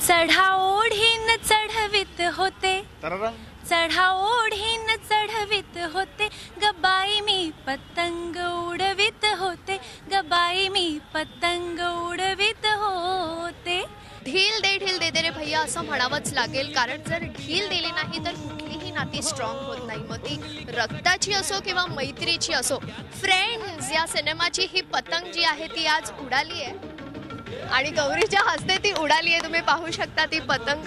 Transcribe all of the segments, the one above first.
चढाओढीन चढवित होते, चढाओढीन चढवित होते, गबाई मी पतंग उडवित होते, गबाई मी पतंग उडवित होते. ढील दे रे भैया असं म्हणावंच लागेल, कारण जर ढील दिली नाही तर कुठलीही नाती स्ट्रॉंग होत नाही. मग ती रक्ताची असो किंवा मैत्रीची असो. फ्रेंड्स या सिनेमाची ही पतंग जी आहे ती आज उडाली आहे आणि गौरीच्या हस्ते ती उडाली आहे. तुम्ही पाहू शकता ती पतंग.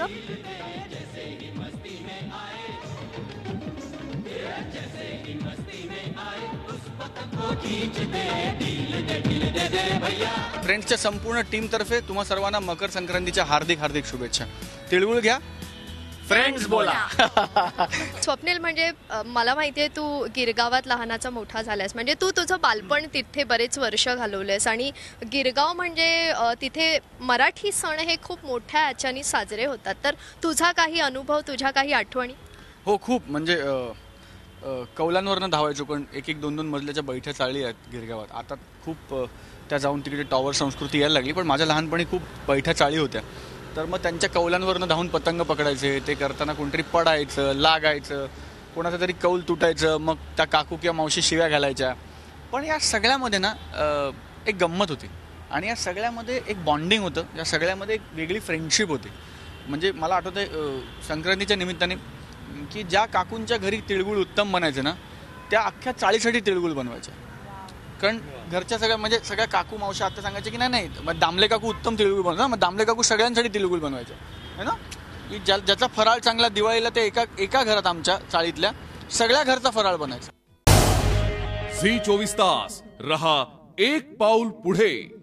फ्रेंड्सच्या संपूर्ण टीम तर्फे तुम्हा सर्वांना मकर संक्रांतीच्या हार्दिक हार्दिक शुभेच्छा. तिळगुळ घ्या, फ्रेंड्स बोला. स्वप्नील, म्हणजे मला माहितीये तू गिरगावात लहानाचा मोठा झालास, म्हणजे तू तुझं बालपण तिथे बरेच वर्ष घालवलेस आणि गिरगाव म्हणजे तिथे मराठी सण हे खूप मोठ्या याच्याने साजरे होतात. तर तुझा काही अनुभव, तुझ्या काही आठवणी? हो, खूप. म्हणजे कौलांवरनं धावायचो, पण एक एक दोन दोन मजल्याच्या बैठ्या चाळली आहेत गिरगावात. आता खूप त्या जाऊन तिकडे टॉवर संस्कृती यायला लागली, पण माझ्या लहानपणी खूप बैठ्या चाळी होत्या. तर मग त्यांच्या कौलांवरनं धावून पतंग पकडायचे. ते करताना कोणतरी पडायचं, लागायचं, कोणाचं तरी कौल तुटायचं, मग त्या काकू किंवा मावशी शिव्या घालायच्या. पण या सगळ्यामध्ये ना एक गंमत होती आणि या सगळ्यामध्ये एक बॉन्डिंग होतं. या सगळ्यामध्ये एक वेगळी फ्रेंडशिप होती. म्हणजे मला आठवतं आहे संक्रांतीच्या निमित्ताने की ज्या काकूंच्या घरी तिळगुळ उत्तम बनायचे ना, त्या अख्ख्या चाळीसाठी तिळगुळ बनवायच्या. कारण घरच्या सगळ्या म्हणजे सगळ्या काकू मावशी आता सांगायचे की नाही मग दामले काकू उत्तम तिळगुळ बनवतात, मग दामले काकू सगळ्यांसाठी तिळगुळ बनवायचे है ना. की ज्याचा फराळ चांगला दिवाळीला ते एका घरात आमच्या चाळीतल्या सगळ्या घरचा फराळ बनायचा. झी 24 तास रहा एक पाऊल पुढे.